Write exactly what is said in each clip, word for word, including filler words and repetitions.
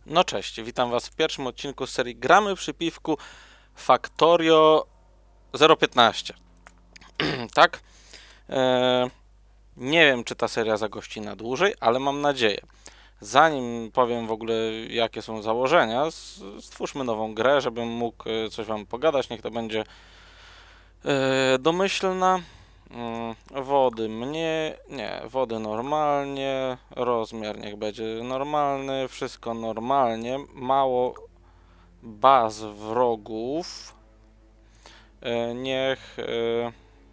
No cześć, witam was w pierwszym odcinku z serii Gramy przy piwku Factorio zero piętnaście. Tak? Eee, nie wiem, czy ta seria zagości na dłużej, ale mam nadzieję. Zanim powiem w ogóle, jakie są założenia, stwórzmy nową grę, żebym mógł e, coś wam pogadać. Niech to będzie e, domyślna. Mm, Wody mnie, nie, wody normalnie, rozmiar niech będzie normalny, wszystko normalnie, mało baz wrogów. E, niech e,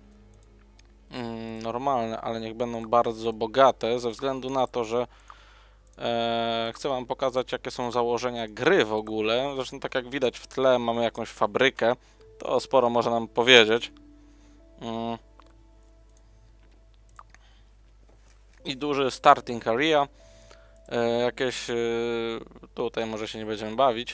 mm, normalne, ale niech będą bardzo bogate, ze względu na to, że e, chcę wam pokazać, jakie są założenia gry w ogóle. Zresztą tak jak widać w tle mamy jakąś fabrykę, to sporo może nam powiedzieć. Mm. I duży starting area. E, jakieś e, tutaj może się nie będziemy bawić.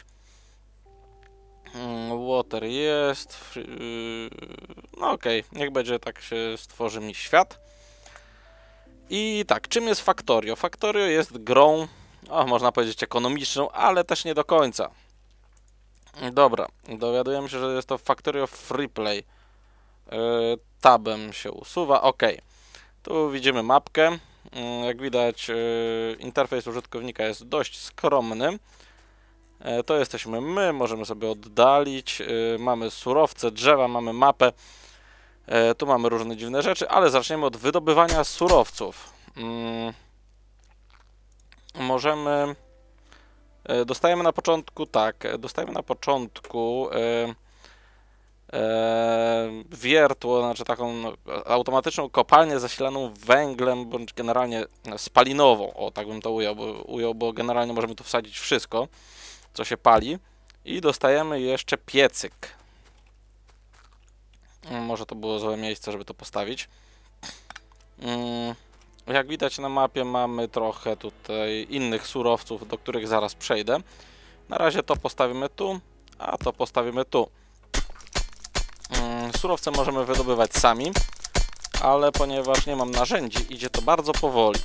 Water jest. No okej, okay. Niech będzie, tak się stworzy mi świat. I tak, czym jest Factorio? Factorio jest grą, o, można powiedzieć ekonomiczną, ale też nie do końca. Dobra, dowiadujemy się, że jest to Factorio Freeplay. Yy, tabem się usuwa, ok. Tu widzimy mapkę. Yy, jak widać, yy, interfejs użytkownika jest dość skromny. To jesteśmy my, możemy sobie oddalić, mamy surowce, drzewa, mamy mapę, tu mamy różne dziwne rzeczy, ale zaczniemy od wydobywania surowców. Możemy, dostajemy na początku, tak, dostajemy na początku wiertło, znaczy taką automatyczną kopalnię zasilaną węglem, bądź generalnie spalinową, o tak bym to ujął, bo, ujął, bo generalnie możemy tu wsadzić wszystko, co się pali, i dostajemy jeszcze piecyk. Może to było złe miejsce, żeby to postawić. Jak widać na mapie mamy trochę tutaj innych surowców, do których zaraz przejdę. Na razie to postawimy tu, a to postawimy tu. Surowce możemy wydobywać sami, ale ponieważ nie mam narzędzi, idzie to bardzo powoli.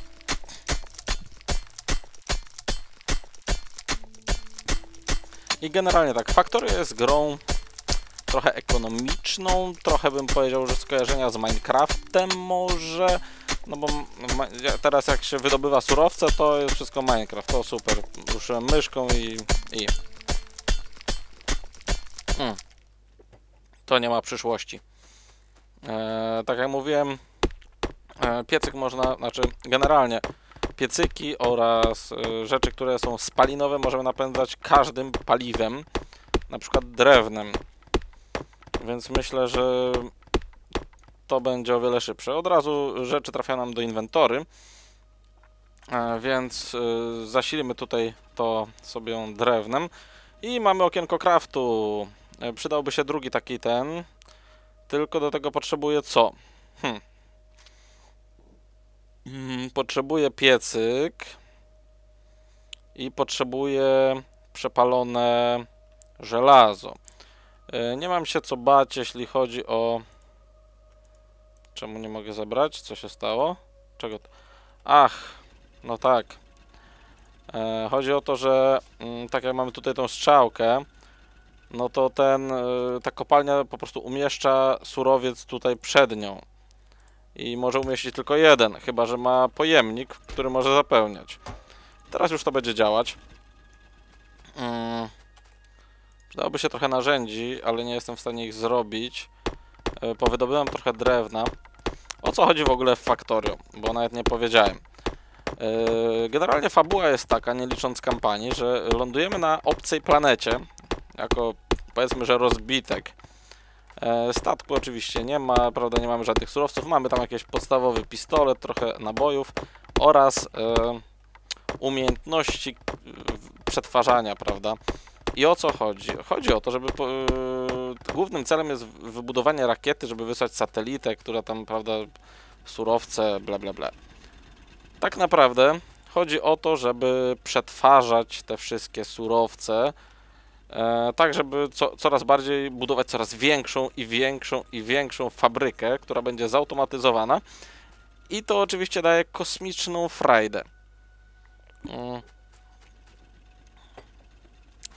I generalnie tak, Factorio jest grą trochę ekonomiczną, trochę bym powiedział, że skojarzenia z Minecraftem może, no bo teraz jak się wydobywa surowce, to jest wszystko Minecraft, to super, ruszyłem myszką i... i... Hmm. To nie ma przyszłości. E, tak jak mówiłem, e, piecyk można, znaczy generalnie piecyki oraz e, rzeczy, które są spalinowe, możemy napędzać każdym paliwem, na przykład drewnem. Więc myślę, że to będzie o wiele szybsze. Od razu rzeczy trafiają nam do inwentory, e, więc e, zasilimy tutaj to sobie drewnem. I mamy okienko craftu. E, przydałby się drugi taki ten, tylko do tego potrzebuję co? Hmm. Hmm, potrzebuję piecyk i potrzebuję przepalone żelazo. Nie mam się co bać, jeśli chodzi o... Czemu nie mogę zabrać? Co się stało? Czego to? Ach, no tak. E, chodzi o to, że mm, tak jak mamy tutaj tą strzałkę, no to ten, y, ta kopalnia po prostu umieszcza surowiec tutaj przed nią. I może umieścić tylko jeden, chyba że ma pojemnik, który może zapełniać. Teraz już to będzie działać. Mm. Przydałoby się trochę narzędzi, ale nie jestem w stanie ich zrobić. Yy, powydobyłem trochę drewna. O co chodzi w ogóle w Factorio? Bo nawet nie powiedziałem. Yy, generalnie fabuła jest taka, nie licząc kampanii, że lądujemy na obcej planecie. Jako, powiedzmy, że rozbitek. Yy, statku oczywiście nie ma, prawda, nie mamy żadnych surowców. Mamy tam jakiś podstawowy pistolet, trochę nabojów oraz yy, umiejętności przetwarzania, prawda. I o co chodzi? Chodzi o to, żeby po, yy, głównym celem jest wybudowanie rakiety, żeby wysłać satelitę, która tam, prawda, surowce, bla bla bla. Tak naprawdę chodzi o to, żeby przetwarzać te wszystkie surowce, e, tak żeby co, coraz bardziej budować coraz większą i większą i większą fabrykę, która będzie zautomatyzowana, i to oczywiście daje kosmiczną frajdę. Mm.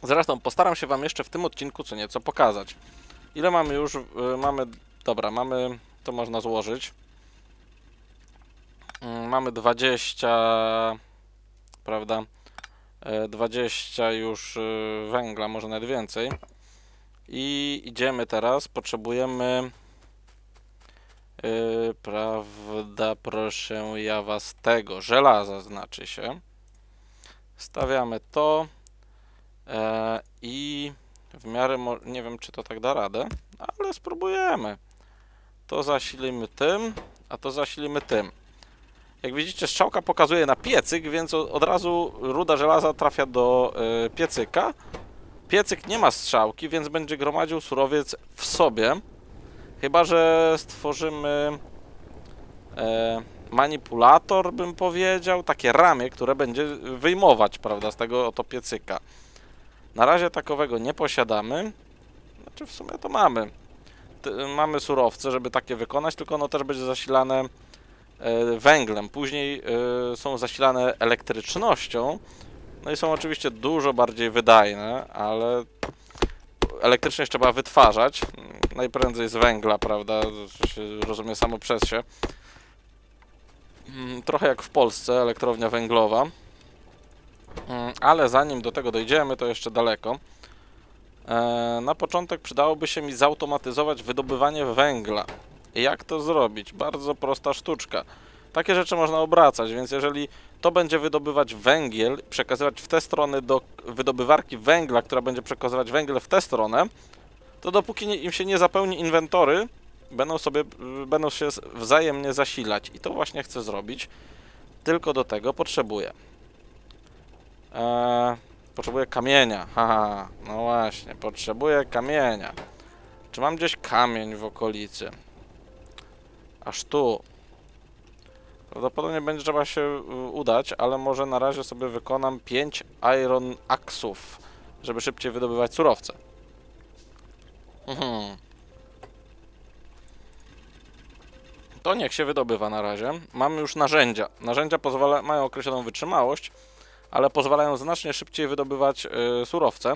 Zresztą postaram się wam jeszcze w tym odcinku co nieco pokazać. Ile mamy już? Mamy... Dobra, mamy... To można złożyć. Mamy dwadzieścia... Prawda? dwadzieścia już węgla, może nawet więcej. I idziemy teraz, potrzebujemy... Yy, prawda, proszę ja was tego, żelaza znaczy się. Stawiamy to e, i w miarę, nie wiem czy to tak da radę, ale spróbujemy. To zasilimy tym, a to zasilimy tym. Jak widzicie, strzałka pokazuje na piecyk, więc od razu ruda żelaza trafia do y, piecyka. Piecyk nie ma strzałki, więc będzie gromadził surowiec w sobie. Chyba że stworzymy e, manipulator, bym powiedział, takie ramię, które będzie wyjmować, prawda, z tego oto piecyka. Na razie takowego nie posiadamy. Znaczy w sumie to mamy. T mamy surowce, żeby takie wykonać, tylko ono też będzie zasilane węglem, później y, są zasilane elektrycznością, no i są oczywiście dużo bardziej wydajne, ale elektryczność trzeba wytwarzać, najprędzej z węgla, prawda, to się rozumie samo przez się. Trochę jak w Polsce, elektrownia węglowa, ale zanim do tego dojdziemy, to jeszcze daleko. E, na początek przydałoby się mi zautomatyzować wydobywanie węgla. Jak to zrobić? Bardzo prosta sztuczka. Takie rzeczy można obracać, więc jeżeli to będzie wydobywać węgiel, przekazywać w tę stronę do wydobywarki węgla, która będzie przekazywać węgiel w tę stronę, to dopóki nie, im się nie zapełni inwentory, będą sobie, będą się wzajemnie zasilać. I to właśnie chcę zrobić. Tylko do tego potrzebuję. Eee, potrzebuję kamienia. Haha, no właśnie, potrzebuję kamienia. Czy mam gdzieś kamień w okolicy? Aż tu. Prawdopodobnie będzie trzeba się udać, ale może na razie sobie wykonam pięć iron axów, żeby szybciej wydobywać surowce. Mhm. To niech się wydobywa na razie. Mamy już narzędzia. Narzędzia pozwala, mają określoną wytrzymałość, ale pozwalają znacznie szybciej wydobywać yy, surowce,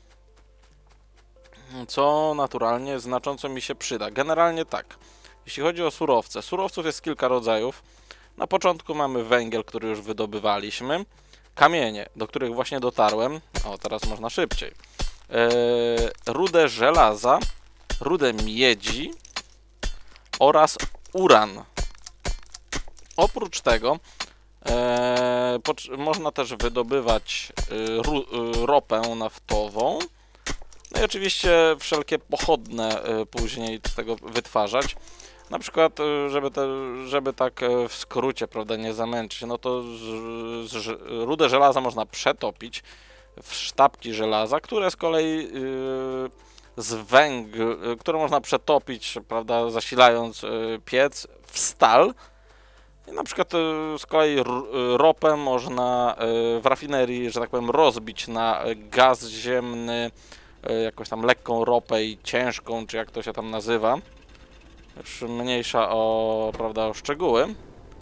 co naturalnie znacząco mi się przyda. Generalnie tak. Jeśli chodzi o surowce, surowców jest kilka rodzajów. Na początku mamy węgiel, który już wydobywaliśmy, kamienie, do których właśnie dotarłem, o teraz można szybciej, eee, rudę żelaza, rudę miedzi oraz uran. Oprócz tego eee, można też wydobywać e, ru, e, ropę naftową, no i oczywiście wszelkie pochodne e, później z tego wytwarzać. Na przykład, żeby, te, żeby tak w skrócie, prawda, nie zamęczyć, no to z, z, rudę żelaza można przetopić w sztabki żelaza, które z kolei yy, z węgla, które można przetopić, prawda, zasilając yy, piec w stal. I na przykład yy, z kolei ropę można yy, w rafinerii, że tak powiem, rozbić na gaz ziemny, yy, jakąś tam lekką ropę i ciężką, czy jak to się tam nazywa. Już mniejsza o, prawda, o szczegóły.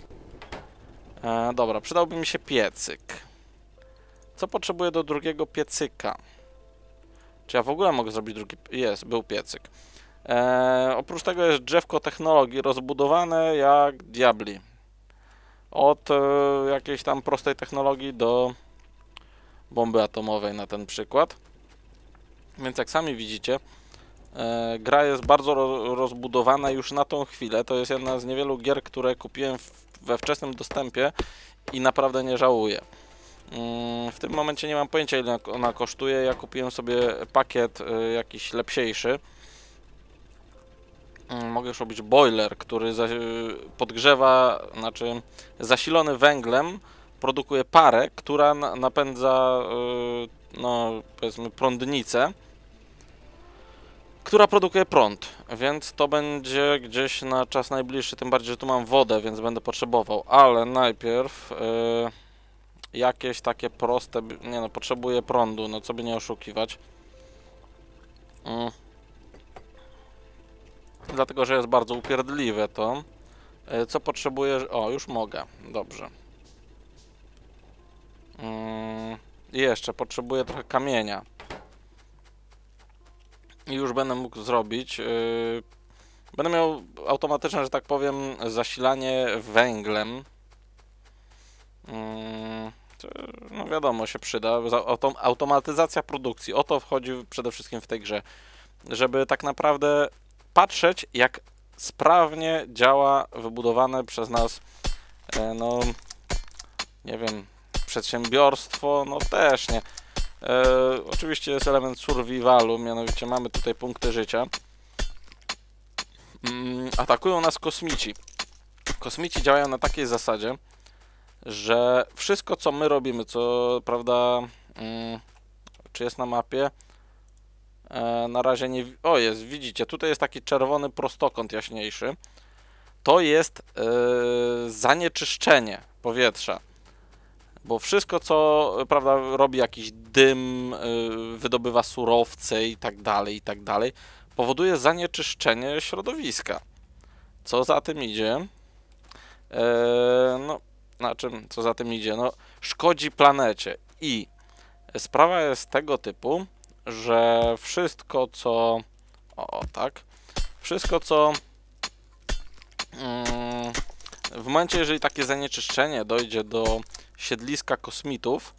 E, dobra, przydałby mi się piecyk. Co potrzebuję do drugiego piecyka? Czy ja w ogóle mogę zrobić drugi... Jest, był piecyk. E, oprócz tego jest drzewko technologii rozbudowane jak diabli. Od e, jakiejś tam prostej technologii do bomby atomowej na ten przykład. Więc jak sami widzicie, E, gra jest bardzo ro rozbudowana już na tą chwilę. To jest jedna z niewielu gier, które kupiłem w, we wczesnym dostępie i naprawdę nie żałuję. Mm, w tym momencie nie mam pojęcia, ile ona kosztuje. Ja kupiłem sobie pakiet y, jakiś lepsiejszy. Mm, mogę już robić boiler, który za, podgrzewa, znaczy zasilony węglem, produkuje parę, która na, napędza y, no, powiedzmy prądnicę, która produkuje prąd, więc to będzie gdzieś na czas najbliższy, tym bardziej, że tu mam wodę, więc będę potrzebował, ale najpierw yy, jakieś takie proste, nie no, potrzebuję prądu, no co by nie oszukiwać. Yy. Dlatego, że jest bardzo upierdliwe to. Yy, co potrzebuję? O, już mogę, dobrze. Yy. I jeszcze potrzebuję trochę kamienia. i już będę mógł zrobić. Yy, będę miał automatyczne, że tak powiem, zasilanie węglem. Yy, to, no wiadomo, się przyda. Autom automatyzacja produkcji. O to wchodzi przede wszystkim w tej grze. Żeby tak naprawdę patrzeć, jak sprawnie działa wybudowane przez nas, yy, no nie wiem, przedsiębiorstwo, no też nie. E, oczywiście jest element survivalu, mianowicie mamy tutaj punkty życia. Mm, atakują nas kosmici. Kosmici działają na takiej zasadzie, że wszystko co my robimy, co prawda, mm, czy jest na mapie? E, na razie nie... O, jest, widzicie, tutaj jest taki czerwony prostokąt jaśniejszy. To jest e, zanieczyszczenie powietrza. Bo wszystko, co, prawda, robi jakiś dym, yy, wydobywa surowce i tak dalej, i tak dalej, powoduje zanieczyszczenie środowiska. Co za tym idzie? Yy, no, na czym, co za tym idzie? No, szkodzi planecie. I sprawa jest tego typu, że wszystko, co... O, tak. Wszystko, co... Yy, w momencie, jeżeli takie zanieczyszczenie dojdzie do siedliska kosmitów,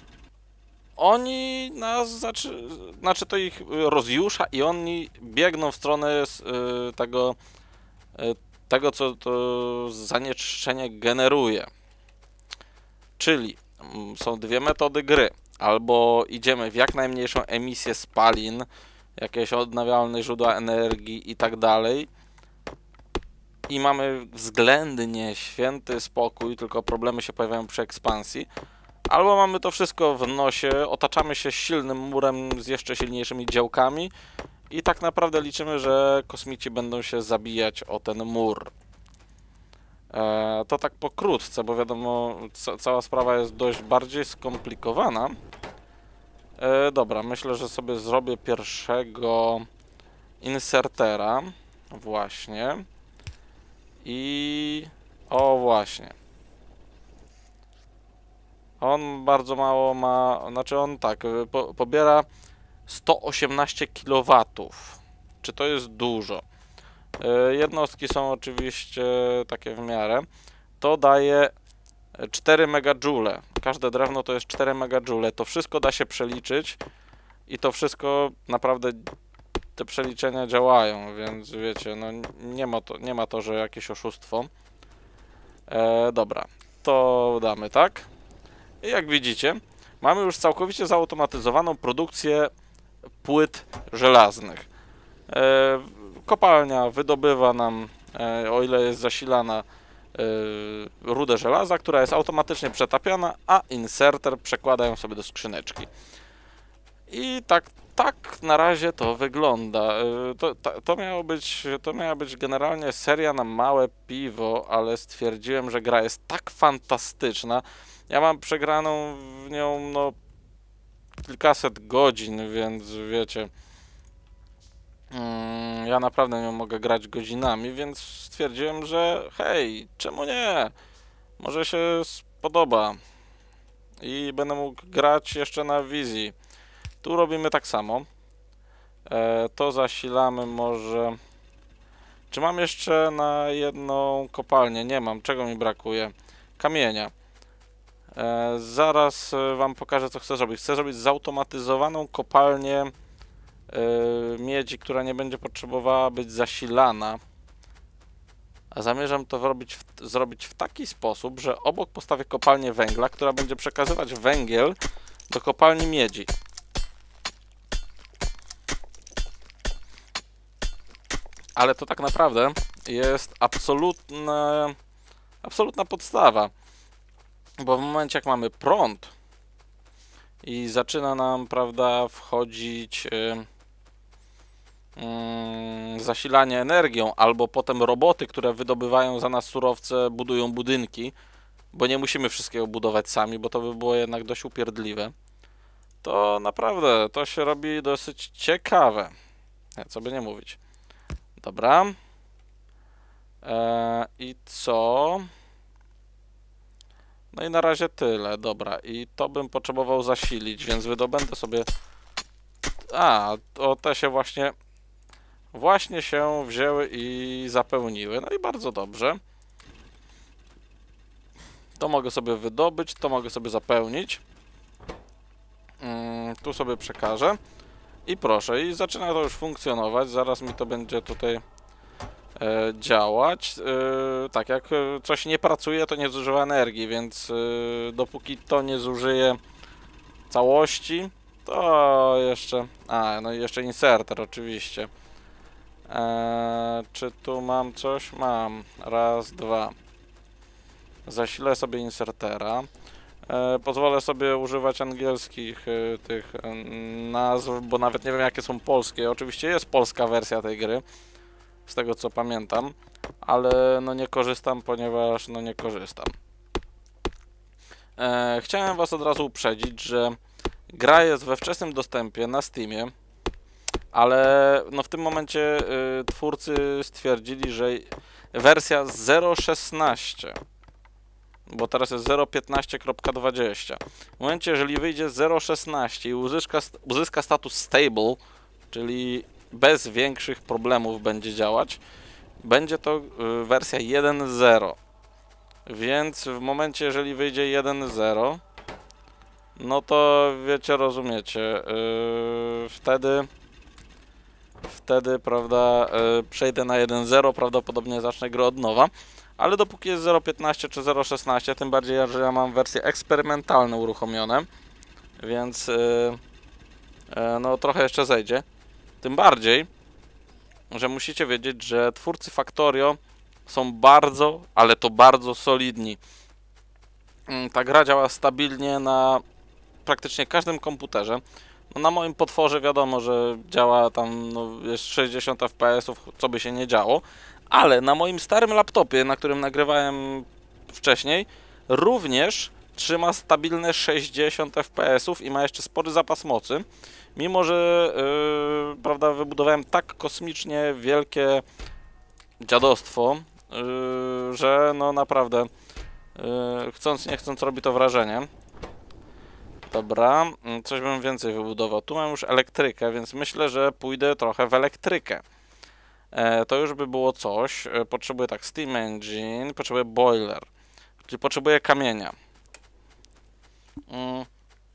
oni nas, znaczy, znaczy to ich rozjusza i oni biegną w stronę y, tego, y, tego, co to zanieczyszczenie generuje. Czyli y, są dwie metody gry. Albo idziemy w jak najmniejszą emisję spalin, jakieś odnawialne źródła energii i tak dalej, i mamy względnie święty spokój, tylko problemy się pojawiają przy ekspansji. Albo mamy to wszystko w nosie, otaczamy się silnym murem z jeszcze silniejszymi działkami i tak naprawdę liczymy, że kosmici będą się zabijać o ten mur. E, to tak pokrótce, bo wiadomo, ca cała sprawa jest dość bardziej skomplikowana. E, dobra, myślę, że sobie zrobię pierwszego insertera. Właśnie. I... O, właśnie. On bardzo mało ma... Znaczy on tak, po, pobiera sto osiemnaście kilowatów. Czy to jest dużo? Yy, jednostki są oczywiście takie w miarę. To daje cztery megajoule. Każde drewno to jest cztery megajoule. To wszystko da się przeliczyć i to wszystko naprawdę... Te przeliczenia działają, więc wiecie, no nie ma to, nie ma to, że jakieś oszustwo. E, dobra, to damy tak. I jak widzicie, mamy już całkowicie zautomatyzowaną produkcję płyt żelaznych. E, kopalnia wydobywa nam, e, o ile jest zasilana, e, rudę żelaza, która jest automatycznie przetapiana, a inserter przekłada ją sobie do skrzyneczki. I tak, tak na razie to wygląda. To, to, to, miało być, to miała być generalnie seria na małe piwo, ale stwierdziłem, że gra jest tak fantastyczna. Ja mam przegraną w nią no kilkaset godzin, więc wiecie, mm, ja naprawdę nią mogę grać godzinami, więc stwierdziłem, że hej, czemu nie? Może się spodoba i będę mógł grać jeszcze na wizji. Tu robimy tak samo. E, to zasilamy może... Czy mam jeszcze na jedną kopalnię? Nie mam. Czego mi brakuje? Kamienia. E, zaraz wam pokażę, co chcę zrobić. Chcę zrobić zautomatyzowaną kopalnię e, miedzi, która nie będzie potrzebowała być zasilana. A zamierzam to zrobić w, zrobić w taki sposób, że obok postawię kopalnię węgla, która będzie przekazywać węgiel do kopalni miedzi. Ale to tak naprawdę jest absolutna, absolutna podstawa, bo w momencie jak mamy prąd i zaczyna nam, prawda, wchodzić yy, yy, zasilanie energią, albo potem roboty, które wydobywają za nas surowce, budują budynki, bo nie musimy wszystkiego budować sami, bo to by było jednak dość upierdliwe, to naprawdę to się robi dosyć ciekawe, co by nie mówić. Dobra. Eee, I co? No i na razie tyle. Dobra. I to bym potrzebował zasilić, więc wydobędę sobie A, to te się właśnie właśnie się wzięły i zapełniły. No i bardzo dobrze. To mogę sobie wydobyć, to mogę sobie zapełnić. Mm, tu sobie przekażę. I proszę, i zaczyna to już funkcjonować. Zaraz mi to będzie tutaj e, działać. E, tak, jak coś nie pracuje, to nie zużywa energii, więc e, dopóki to nie zużyje całości, to jeszcze... A, no i jeszcze inserter oczywiście. E, czy tu mam coś? Mam. Raz, dwa. Zasilę sobie insertera. E, pozwolę sobie używać angielskich e, tych e, nazw, bo nawet nie wiem jakie są polskie. Oczywiście jest polska wersja tej gry, z tego co pamiętam, ale no nie korzystam, ponieważ no nie korzystam. E, chciałem was od razu uprzedzić, że gra jest we wczesnym dostępie na Steamie, ale no w tym momencie y, twórcy stwierdzili, że wersja zero szesnaście, bo teraz jest zero piętnaście kropka dwadzieścia. W momencie, jeżeli wyjdzie zero szesnaście i uzyska, uzyska status stable, czyli bez większych problemów będzie działać, będzie to y, wersja jeden zero. Więc w momencie, jeżeli wyjdzie jeden zero, no to wiecie, rozumiecie, yy, wtedy wtedy, prawda, yy, przejdę na jeden zero, prawdopodobnie zacznę grę od nowa, ale dopóki jest zero piętnaście czy zero szesnaście, tym bardziej, że ja mam wersje eksperymentalne uruchomione, więc yy, yy, no trochę jeszcze zejdzie. Tym bardziej, że musicie wiedzieć, że twórcy Factorio są bardzo, ale to bardzo solidni. Yy, ta gra działa stabilnie na praktycznie każdym komputerze. No na moim potworze wiadomo, że działa tam, no, jest sześćdziesiąt F P S ów, co by się nie działo, ale na moim starym laptopie, na którym nagrywałem wcześniej, również trzyma stabilne sześćdziesiąt F P S ów i ma jeszcze spory zapas mocy, mimo że yy, prawda, wybudowałem tak kosmicznie wielkie dziadostwo, yy, że no naprawdę yy, chcąc nie chcąc robi to wrażenie. Dobra, coś bym więcej wybudował. Tu mam już elektrykę, więc myślę, że pójdę trochę w elektrykę. E, to już by było coś. E, potrzebuję tak steam engine, potrzebuję boiler, czyli potrzebuję kamienia. Mm.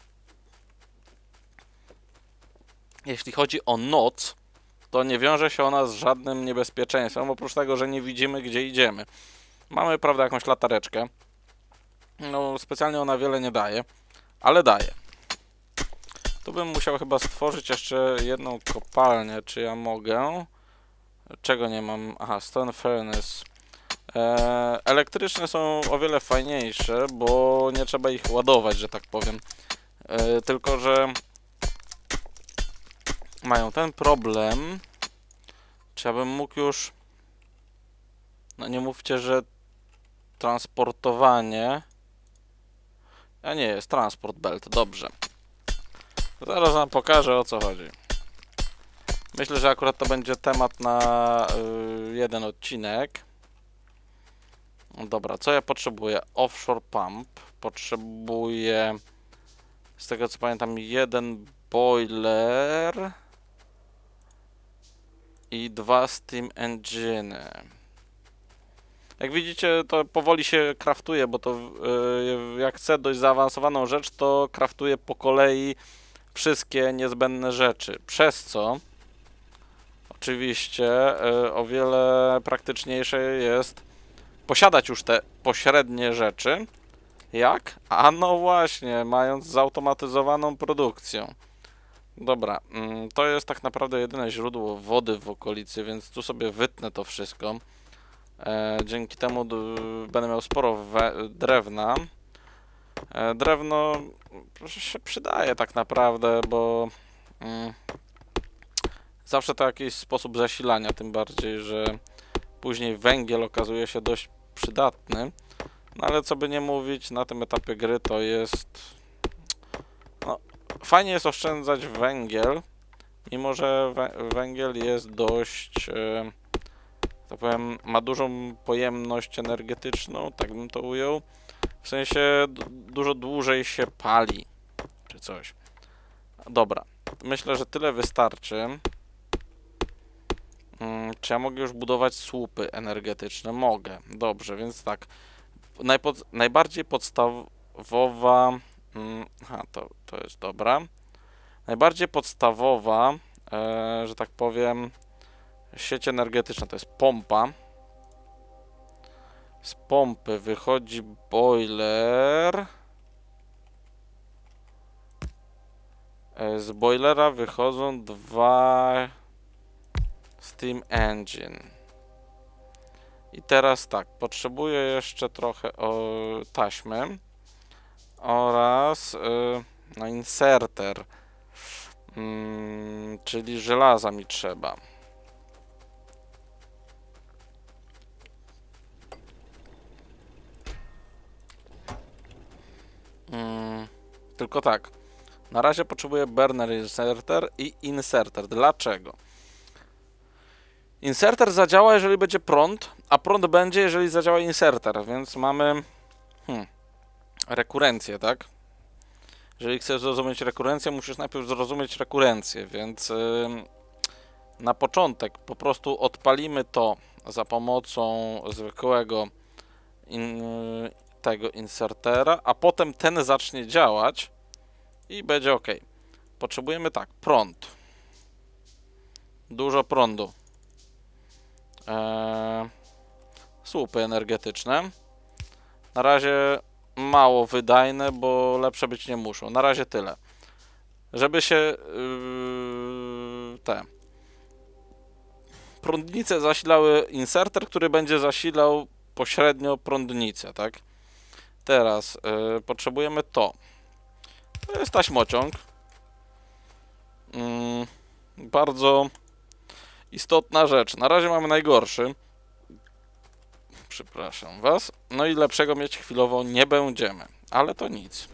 Jeśli chodzi o noc, to nie wiąże się ona z żadnym niebezpieczeństwem, oprócz tego, że nie widzimy, gdzie idziemy. Mamy, prawda, jakąś latareczkę. No, specjalnie ona wiele nie daje, ale daje. Tu bym musiał chyba stworzyć jeszcze jedną kopalnię. Czy ja mogę? Czego nie mam? Aha, stone furnace. Eee, elektryczne są o wiele fajniejsze, bo nie trzeba ich ładować, że tak powiem. Eee, tylko, że mają ten problem. Czy ja bym mógł już... No nie mówcie, że transportowanie... A nie, jest transport belt, dobrze. Zaraz wam pokażę, o co chodzi. Myślę, że akurat to będzie temat na y, jeden odcinek. Dobra, co ja potrzebuję? Offshore pump. Potrzebuję, z tego co pamiętam, jeden boiler i dwa steam engine. Jak widzicie, to powoli się kraftuje, bo to yy, jak chcę dość zaawansowaną rzecz, to kraftuję po kolei wszystkie niezbędne rzeczy. Przez co oczywiście yy, o wiele praktyczniejsze jest posiadać już te pośrednie rzeczy. Jak? A no właśnie, mając zautomatyzowaną produkcję. Dobra, yy, to jest tak naprawdę jedyne źródło wody w okolicy, więc tu sobie wytnę to wszystko. E, dzięki temu będę miał sporo drewna. E, drewno się przydaje tak naprawdę, bo mm, zawsze to jakiś sposób zasilania, tym bardziej, że później węgiel okazuje się dość przydatny. No ale co by nie mówić, na tym etapie gry to jest... No, fajnie jest oszczędzać węgiel, mimo że wę węgiel jest dość... E, tak powiem, ma dużą pojemność energetyczną, tak bym to ujął. W sensie dużo dłużej się pali, czy coś. Dobra, myślę, że tyle wystarczy. Czy ja mogę już budować słupy energetyczne? Mogę. Dobrze, więc tak. Najpod, najbardziej podstawowa... Aha, to, to jest dobra. Najbardziej podstawowa, e, że tak powiem, sieć energetyczna to jest pompa. Z pompy wychodzi boiler. E, z boilera wychodzą dwa steam engine. I teraz tak, potrzebuję jeszcze trochę o, taśmy oraz yy, no inserter, yy, czyli żelaza mi trzeba. Yy, tylko tak, na razie potrzebuję burner inserter i inserter. Dlaczego? Inserter zadziała, jeżeli będzie prąd, a prąd będzie, jeżeli zadziała inserter, więc mamy hmm, rekurencję, tak? Jeżeli chcesz zrozumieć rekurencję, musisz najpierw zrozumieć rekurencję, więc yy, na początek po prostu odpalimy to za pomocą zwykłego in, yy, tego insertera, a potem ten zacznie działać i będzie ok. Potrzebujemy tak, prąd. Dużo prądu. Eee, słupy energetyczne. Na razie mało wydajne, bo lepsze być nie muszą. Na razie tyle. Żeby się yy, te prądnice zasilały inserter, który będzie zasilał pośrednio prądnicę, tak? Teraz yy, potrzebujemy to. To jest taśmociąg. Yy, bardzo istotna rzecz. Na razie mamy najgorszy. Przepraszam was. No i lepszego mieć chwilowo nie będziemy. Ale to nic.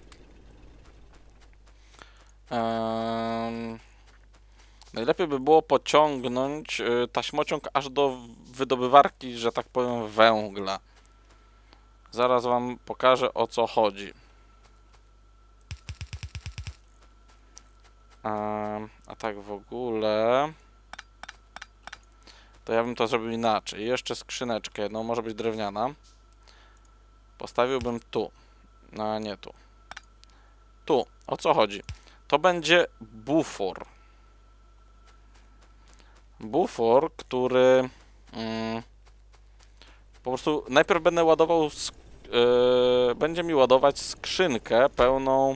Ehm, najlepiej by było pociągnąć y, taśmociąg aż do wydobywarki, że tak powiem, węgla. Zaraz wam pokażę, o co chodzi. Ehm, a tak w ogóle... to ja bym to zrobił inaczej. Jeszcze skrzyneczkę jedną, może być drewniana. Postawiłbym tu. No, nie tu. Tu. O co chodzi? To będzie bufor. Bufor, który... Mm, po prostu najpierw będę ładował... Yy, będzie mi ładować skrzynkę pełną...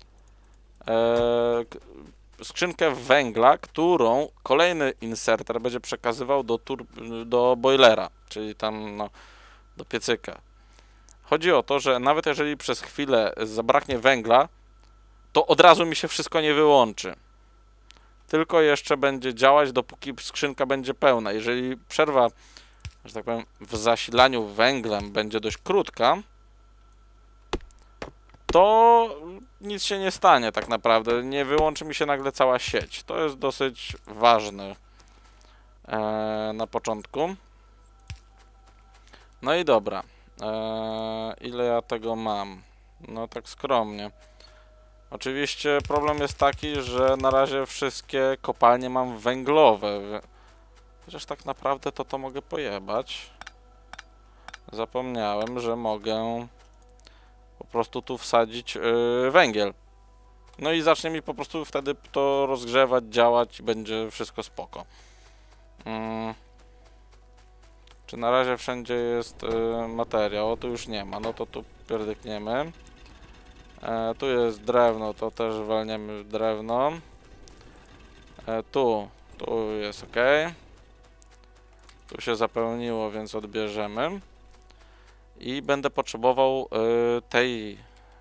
Yy, skrzynkę węgla, którą kolejny inserter będzie przekazywał do, tur do boilera, czyli tam no, do piecyka. Chodzi o to, że nawet jeżeli przez chwilę zabraknie węgla, to od razu mi się wszystko nie wyłączy. Tylko jeszcze będzie działać, dopóki skrzynka będzie pełna. Jeżeli przerwa, że tak powiem, w zasilaniu węglem będzie dość krótka, to nic się nie stanie tak naprawdę. Nie wyłączy mi się nagle cała sieć. To jest dosyć ważne e, na początku. No i dobra. E, ile ja tego mam? No tak skromnie. Oczywiście problem jest taki, że na razie wszystkie kopalnie mam węglowe. Chociaż tak naprawdę to to mogę pojebać. Zapomniałem, że mogę po prostu tu wsadzić yy, węgiel. No i zacznie mi po prostu wtedy to rozgrzewać, działać i będzie wszystko spoko. Yy. Czy na razie wszędzie jest yy, materiał? O, tu już nie ma. No to tu pierdykniemy. E, tu jest drewno, to też walniemy drewno. E, tu, tu jest ok. Tu się zapełniło, więc odbierzemy. I będę potrzebował y, tej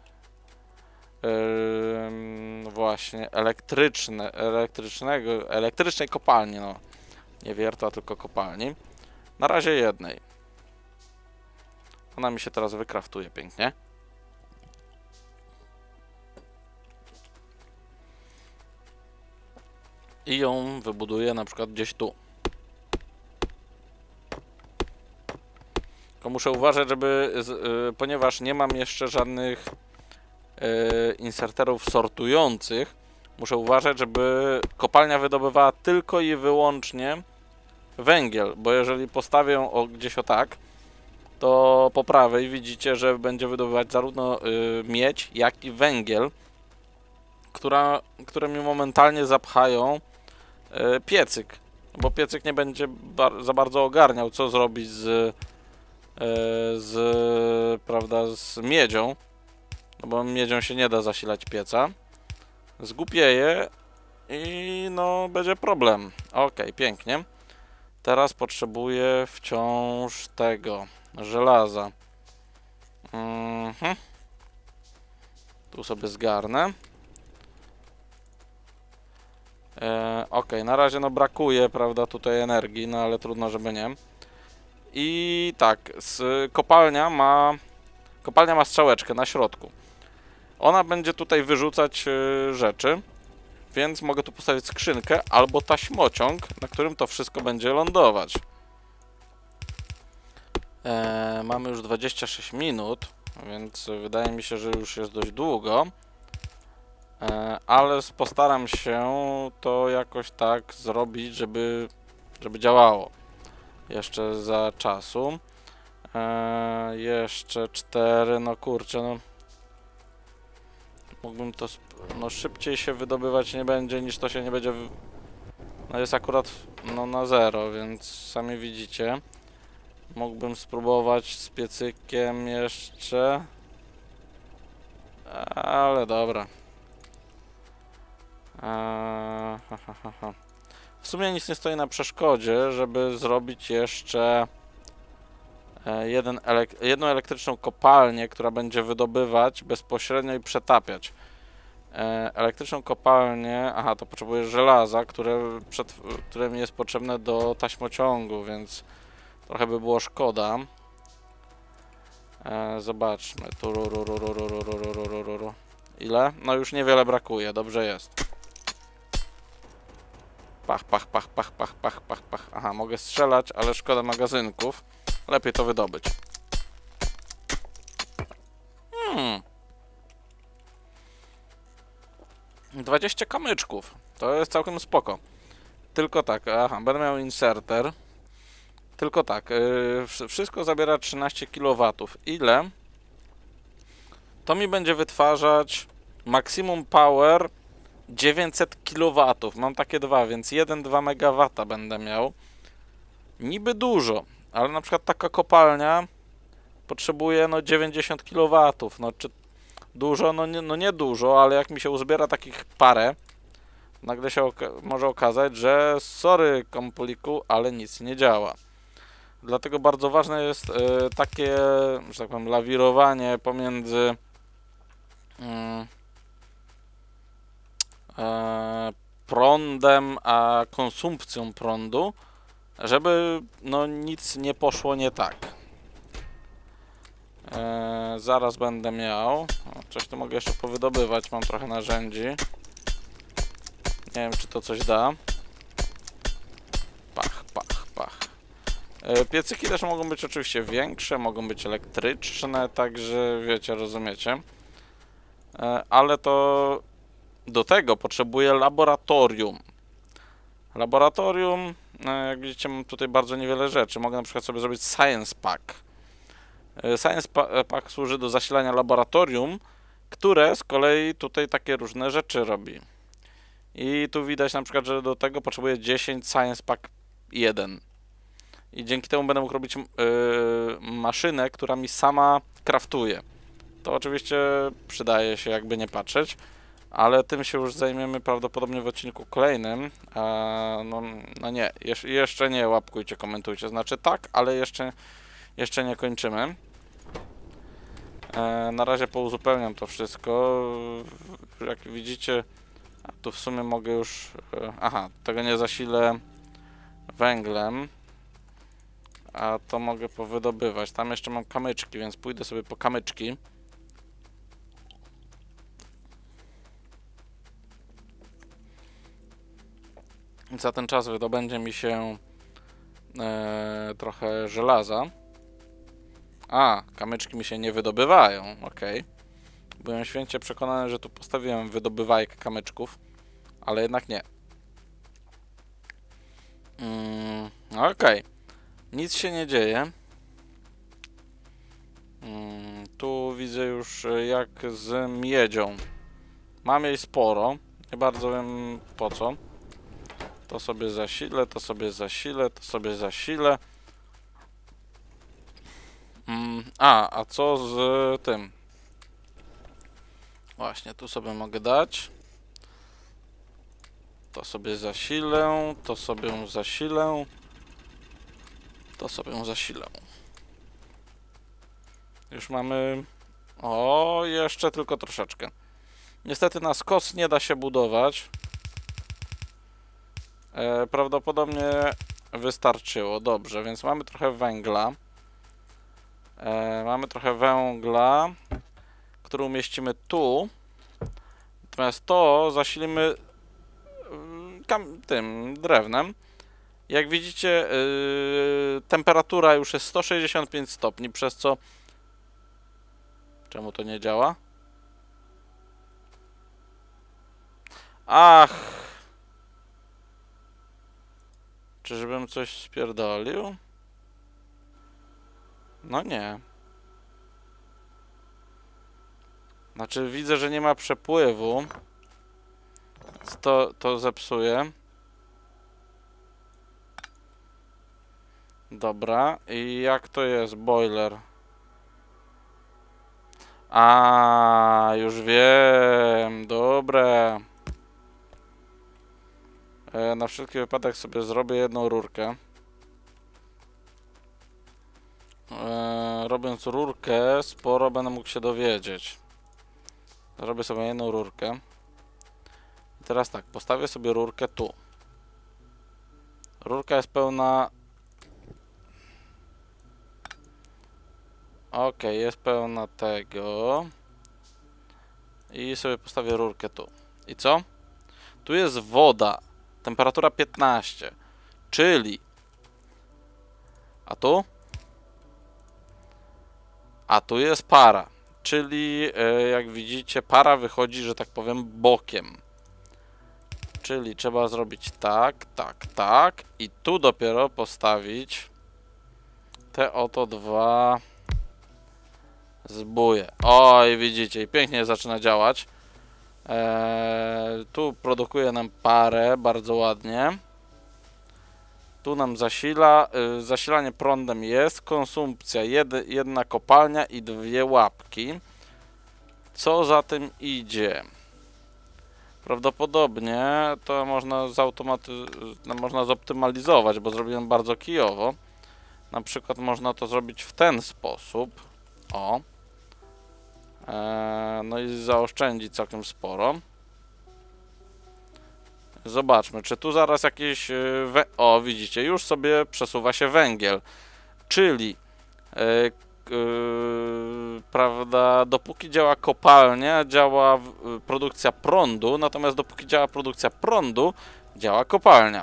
y, właśnie elektryczne, elektrycznego, elektrycznej kopalni, no. Nie wiertła, tylko kopalni. Na razie jednej. Ona mi się teraz wykraftuje pięknie. I ją wybuduję na przykład gdzieś tu. Tylko muszę uważać, żeby, z, y, ponieważ nie mam jeszcze żadnych y, inserterów sortujących, muszę uważać, żeby kopalnia wydobywała tylko i wyłącznie węgiel, bo jeżeli postawię ją o, gdzieś o tak, to po prawej widzicie, że będzie wydobywać zarówno y, miedź, jak i węgiel, która, które mi momentalnie zapchają y, piecyk, bo piecyk nie będzie bar za bardzo ogarniał, co zrobić z, y, z, prawda, z miedzią, no bo miedzią się nie da zasilać pieca, zgłupieje i no będzie problem. Ok, pięknie. Teraz potrzebuję wciąż tego żelaza. Mhm. Tu sobie zgarnę. E, ok, na razie no brakuje, prawda, tutaj energii, no ale trudno, żeby nie. I tak, z, kopalnia ma kopalnia ma strzałeczkę na środku. Ona będzie tutaj wyrzucać y, rzeczy, więc mogę tu postawić skrzynkę albo taśmociąg, na którym to wszystko będzie lądować. E, mamy już dwadzieścia sześć minut, więc wydaje mi się, że już jest dość długo. E, ale postaram się to jakoś tak zrobić, żeby, żeby działało jeszcze za czasu. E, jeszcze cztery, no kurczę, no. Mógłbym to, no szybciej się wydobywać nie będzie, niż to się nie będzie, w... no jest akurat no na zero, więc sami widzicie. Mógłbym spróbować z piecykiem jeszcze, ale dobra. Eee, ha, ha, ha, ha. W sumie nic nie stoi na przeszkodzie, żeby zrobić jeszcze jeden elek jedną elektryczną kopalnię, która będzie wydobywać bezpośrednio i przetapiać. E, elektryczną kopalnię, aha, to potrzebuję żelaza, które, przed, które mi jest potrzebne do taśmociągu, więc trochę by było szkoda. E, zobaczmy. Ile? No już niewiele brakuje, dobrze jest. Pach, pach, pach, pach, pach, pach, pach, pach. Aha, mogę strzelać, ale szkoda magazynków. Lepiej to wydobyć. Hmm. dwadzieścia kamyczków. To jest całkiem spoko. Tylko tak, aha, będę miał inserter. Tylko tak, yy, wszystko zabiera trzynaście kilowatów. Ile? To mi będzie wytwarzać maksimum power dziewięćset kilowatów. Mam takie dwa, więc jeden przecinek dwa megawata będę miał. Niby dużo, ale na przykład taka kopalnia potrzebuje no dziewięćdziesiąt kilowatów. No czy dużo? No nie, no nie dużo, ale jak mi się uzbiera takich parę, nagle się oka może okazać, że sorry kompuliku, ale nic nie działa. Dlatego bardzo ważne jest y, takie, że tak powiem, lawirowanie pomiędzy y, y, prądem a konsumpcją prądu, żeby no nic nie poszło nie tak. E, zaraz będę miał. O, coś tu mogę jeszcze powydobywać, mam trochę narzędzi. Nie wiem, czy to coś da. Pach, pach, pach. E, piecyki też mogą być oczywiście większe, mogą być elektryczne, także wiecie, rozumiecie. E, ale to do tego potrzebuję laboratorium. Laboratorium, no jak widzicie, mam tutaj bardzo niewiele rzeczy. Mogę na przykład sobie zrobić Science Pack. Science Pack służy do zasilania laboratorium, które z kolei tutaj takie różne rzeczy robi. I tu widać na przykład, że do tego potrzebuję dziesięć Science Pack jeden. I dzięki temu będę mógł robić yy, maszynę, która mi sama kraftuje. To oczywiście przydaje się, jakby nie patrzeć, ale tym się już zajmiemy prawdopodobnie w odcinku kolejnym. A, no, no nie, jesz jeszcze nie łapkujcie, komentujcie. Znaczy tak, ale jeszcze, jeszcze nie kończymy. E, na razie pouzupełniam to wszystko. Jak widzicie, a tu w sumie mogę już... E, aha, tego nie zasilę węglem. A to mogę powydobywać. Tam jeszcze mam kamyczki, więc pójdę sobie po kamyczki. Za ten czas wydobędzie mi się e, trochę żelaza. A, kamyczki mi się nie wydobywają, ok. Byłem święcie przekonany, że tu postawiłem wydobywajkę kamyczków. ale jednak nie. Mm, okej. Okay. Nic się nie dzieje. Mm, tu widzę już jak z miedzią. Mam jej sporo. Nie bardzo wiem po co. To sobie zasilę, to sobie zasilę, to sobie zasilę. Mm, a, a co z tym? Właśnie, tu sobie mogę dać. To sobie zasilę, to sobie zasilę. To sobie zasilę. Już mamy... O, jeszcze tylko troszeczkę. Niestety na skos nie da się budować. E, prawdopodobnie wystarczyło. Dobrze, więc mamy trochę węgla. E, mamy trochę węgla, który umieścimy tu. Natomiast to zasilimy kam tym drewnem. Jak widzicie, yy, temperatura już jest sto sześćdziesiąt pięć stopni, przez co... Czemu to nie działa? Ach! Czyżbym coś spierdolił? No nie. Znaczy widzę, że nie ma przepływu. To, to zepsuje. Dobra. I jak to jest? Boiler. A, już wiem. Dobra. E, na wszelki wypadek sobie zrobię jedną rurkę. E, robiąc rurkę, sporo będę mógł się dowiedzieć. Zrobię sobie jedną rurkę. I teraz tak, postawię sobie rurkę tu. Rurka jest pełna... Ok, jest pełna tego. I sobie postawię rurkę tu. I co? Tu jest woda. Temperatura piętnaście. Czyli... A tu? A tu jest para. Czyli, jak widzicie, para wychodzi, że tak powiem, bokiem. Czyli trzeba zrobić tak, tak, tak. I tu dopiero postawić te oto dwa zbóje. Oj, widzicie, i pięknie zaczyna działać. Eee, tu produkuje nam parę, bardzo ładnie. Tu nam zasila. Yy, zasilanie prądem jest. Konsumpcja, jed, jedna kopalnia i dwie łapki. Co za tym idzie? Prawdopodobnie to można zautomaty... no, można zoptymalizować, bo zrobiłem bardzo kijowo. Na przykład można to zrobić w ten sposób. O. Eee, no i zaoszczędzić całkiem sporo. Zobaczmy, czy tu zaraz jakiś... We... O, widzicie, już sobie przesuwa się węgiel. Czyli... Yy, Yy, prawda, dopóki działa kopalnia, działa yy, produkcja prądu, natomiast dopóki działa produkcja prądu, działa kopalnia.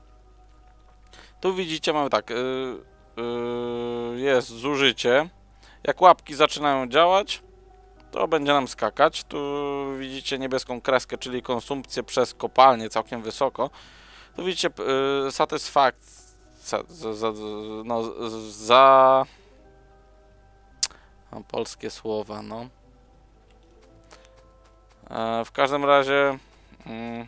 Tu widzicie, mamy tak, yy, yy, jest zużycie. Jak łapki zaczynają działać, to będzie nam skakać. Tu widzicie niebieską kreskę, czyli konsumpcję przez kopalnię całkiem wysoko. Tu widzicie yy, satysfakcję, za, za, no, za No, polskie słowa, no. E, w każdym razie... Mm,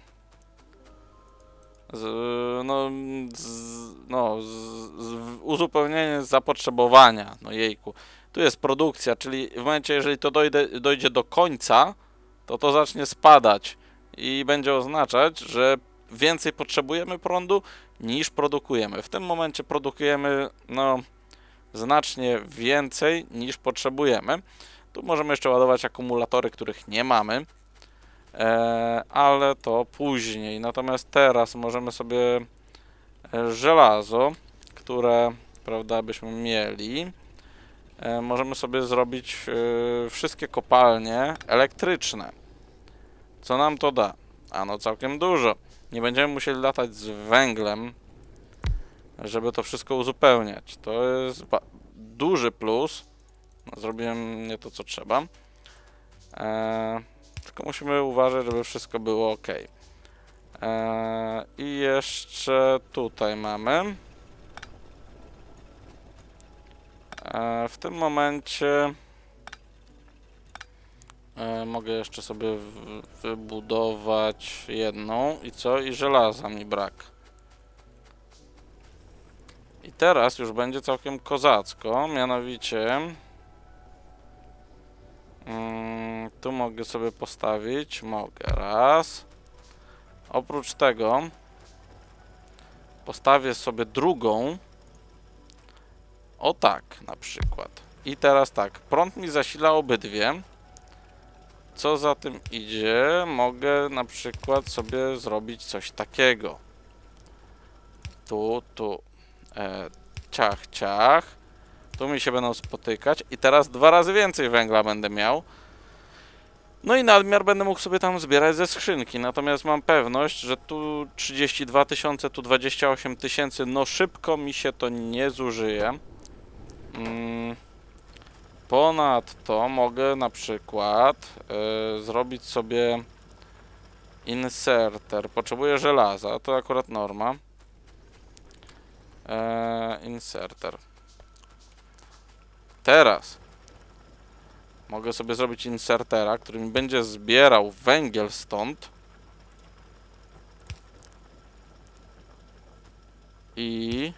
z, no, z, no z, z, uzupełnienie zapotrzebowania. No jejku. Tu jest produkcja, czyli w momencie, jeżeli to dojdzie, dojdzie do końca, to to zacznie spadać. I będzie oznaczać, że więcej potrzebujemy prądu niż produkujemy. W tym momencie produkujemy, no... znacznie więcej niż potrzebujemy. Tu możemy jeszcze ładować akumulatory, których nie mamy, e, ale to później. Natomiast teraz możemy sobie żelazo, które, prawda, byśmy mieli, e, możemy sobie zrobić e, wszystkie kopalnie elektryczne. Co nam to da? A no całkiem dużo. Nie będziemy musieli latać z węglem, żeby to wszystko uzupełniać. To jest duży plus. No, zrobiłem nie to, co trzeba. Eee, tylko musimy uważać, żeby wszystko było ok. Eee, I jeszcze tutaj mamy. Eee, w tym momencie eee, mogę jeszcze sobie w, wybudować jedną i co? I żelaza mi brak. I teraz już będzie całkiem kozacko, mianowicie mm, tu mogę sobie postawić, mogę raz. Oprócz tego postawię sobie drugą, o tak na przykład. I teraz tak, prąd mi zasila obydwie. Co za tym idzie, mogę na przykład sobie zrobić coś takiego. Tu, tu. E, ciach, ciach. Tu mi się będą spotykać i teraz dwa razy więcej węgla będę miał. No i nadmiar będę mógł sobie tam zbierać ze skrzynki. Natomiast mam pewność, że tu trzydzieści dwa tysiące, tu dwadzieścia osiem tysięcy. No szybko mi się to nie zużyje. Mm. Ponadto mogę na przykład y, zrobić sobie inserter. Potrzebuję żelaza, to akurat norma. E, inserter. Teraz mogę sobie zrobić insertera, który mi będzie zbierał węgiel stąd i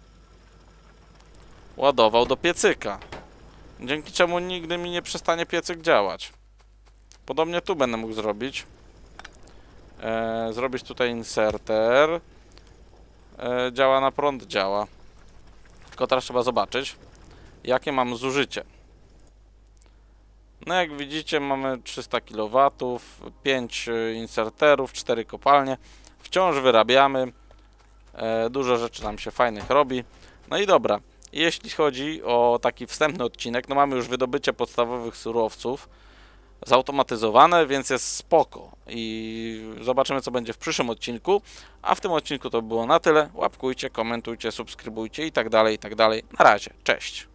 ładował do piecyka. Dzięki czemu nigdy mi nie przestanie piecyk działać. Podobnie tu będę mógł zrobić. E, zrobić tutaj inserter. E, działa na prąd? Działa. Tylko teraz trzeba zobaczyć, jakie mam zużycie. No jak widzicie, mamy trzysta kilowatów, pięć inserterów, cztery kopalnie. Wciąż wyrabiamy. E, dużo rzeczy nam się fajnych robi. No i dobra, jeśli chodzi o taki wstępny odcinek, no mamy już wydobycie podstawowych surowców zautomatyzowane, więc jest spoko. I zobaczymy, co będzie w przyszłym odcinku. A w tym odcinku to było na tyle. Łapkujcie, komentujcie, subskrybujcie i tak dalej, i tak dalej. Na razie, cześć!